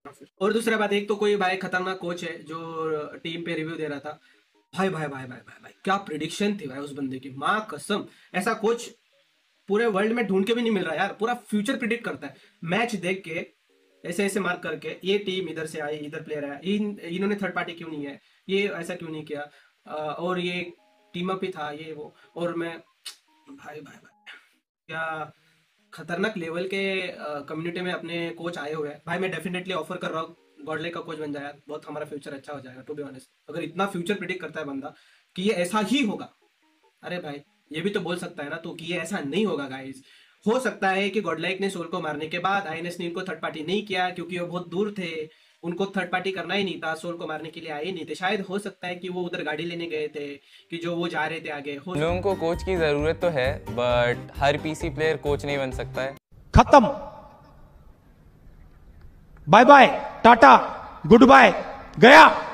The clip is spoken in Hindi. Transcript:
और दूसरा बात, एक तो कोई भाई खतरनाक कोच है जो टीम पे रिव्यू दे रहा था। भाई भाई भाई भाई भाई भाई क्या प्रिडिक्शन थी भाई उस बंदे की, माँ कसम। ऐसा कोच पूरे वर्ल्ड में ढूंढ के भी नहीं मिल रहा यार, पूरा फ्यूचर प्रिडिक्ट करता है मैच देख के, ऐसे ऐसे मार्क करके ये टीम इधर से आई, इधर प्लेयर आया, इन्होंने थर्ड पार्टी क्यों नहीं है, ये ऐसा क्यों नहीं किया, और ये टीम अप ही था ये वो। और मैं भाई भाई भाई क्या खतरनाक लेवल के कम्युनिटी में अपने कोच आए हुए हैं भाई। मैं डेफिनेटली ऑफर कर रहा हूँ, गॉडले का कोच बन जाए, बहुत हमारा फ्यूचर अच्छा हो जाएगा टू बी ऑनेस्ट। अगर इतना फ्यूचर प्रिडिक्ट करता है बंदा कि ये ऐसा ही होगा, अरे भाई ये भी तो बोल सकता है ना तो कि ये ऐसा नहीं होगा गाइस। हो सकता है कि गॉडलाइक ने सोल को मारने के बाद आईएनएस ने इनको थर्ड पार्टी नहीं किया क्योंकि वो बहुत दूर थे, उनको थर्ड पार्टी करना ही नहीं था, सोल को मारने के लिए आए ही नहीं थे। शायद हो सकता है कि वो उधर गाड़ी लेने गए थे कि जो वो जा रहे थे आगे। हो लोगों को कोच की ज़रूरत तो है, बट हर पीसी प्लेयर कोच नहीं बन सकता है। खत्म, bye bye, tata, goodbye, गया।